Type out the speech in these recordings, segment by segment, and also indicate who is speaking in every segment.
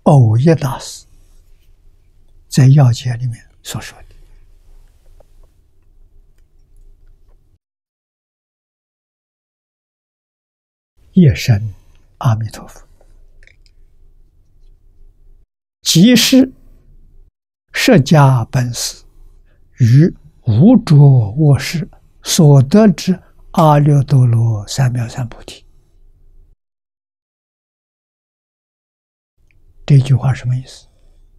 Speaker 1: 藕益大师在要解里面所说的。夜深阿弥陀佛，即是释迦本师于无着卧室所得之阿耨多罗三藐三菩提。这句话什么意思？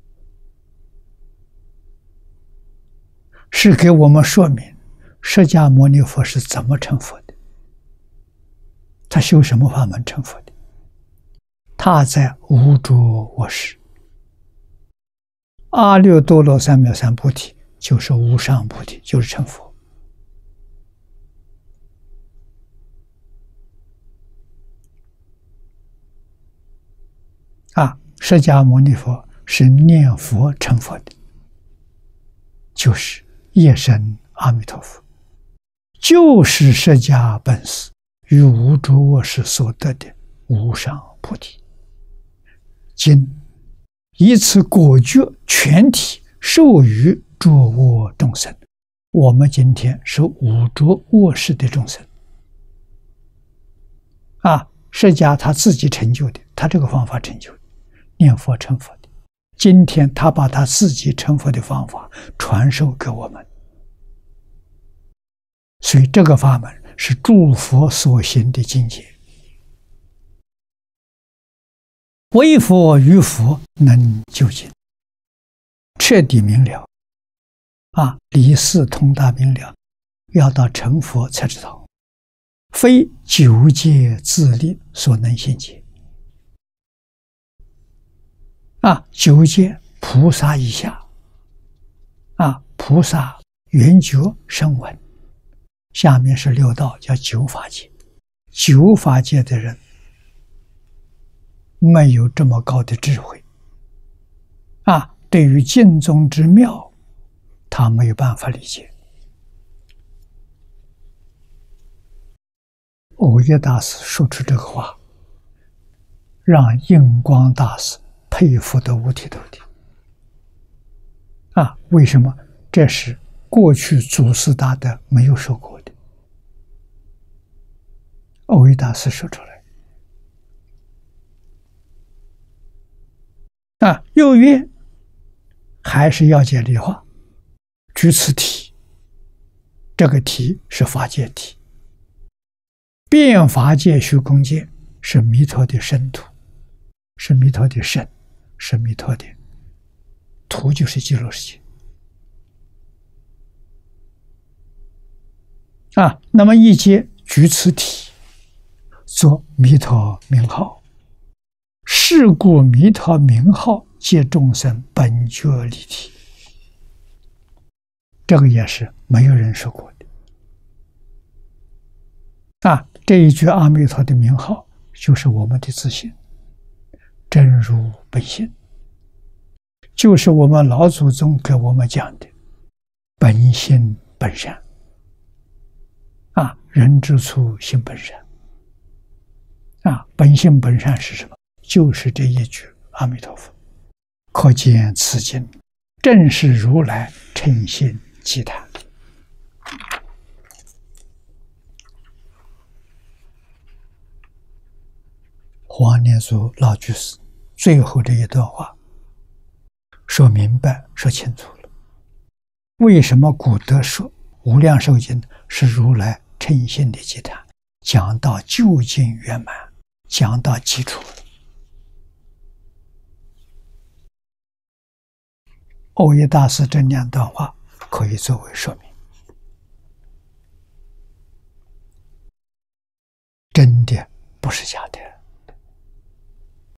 Speaker 1: 是给我们说明释迦牟尼佛是怎么成佛的，他修什么法门成佛的？他在无着卧室，阿耨多罗三藐三菩提就是无上菩提，就是成佛。释迦牟尼佛是念佛成佛的，就是夜深阿弥陀佛，就是释迦本师于无着卧室所得的无上菩提。今以此果觉全体授予着卧众生。我们今天是无着卧室的众生释迦他自己成就的，他这个方法成就的，念佛成佛的。今天他把他自己成佛的方法传授给我们，所以这个法门是诸佛所行的境界。唯佛与佛能究竟，彻底明了理事通达明了，要到成佛才知道，非九界自力所能信解。九界菩萨以下菩萨圆觉声闻，下面是六道，叫九法界。九法界的人没有这么高的智慧对于经宗之妙，他没有办法理解。藕益大师说出这个话，让印光大师佩服得五体投地为什么？这是过去祖师大德没有说过的，藕益大师说出来又曰，还是要解理化，举此题，这个题是法界题，遍法界虚空界是弥陀的身土，是弥陀的身，是弥陀的土，就是极乐世界那么一节举此题，作弥陀名号，是故弥陀名号皆众生本觉离体。这个也是没有人说过的这一句阿弥陀的名号就是我们的自信，真如本性，就是我们老祖宗给我们讲的本性本善人之初性本善本性本善是什么？就是这一句阿弥陀佛。可见此经正是如来诚心偈谈。黄念祖老居士最后这一段话说明白说清楚了，为什么古德说无量寿经是如来诚心的偈谈，讲到究竟圆满，讲到基础了。藕益大师这两段话可以作为说明，真的不是假的。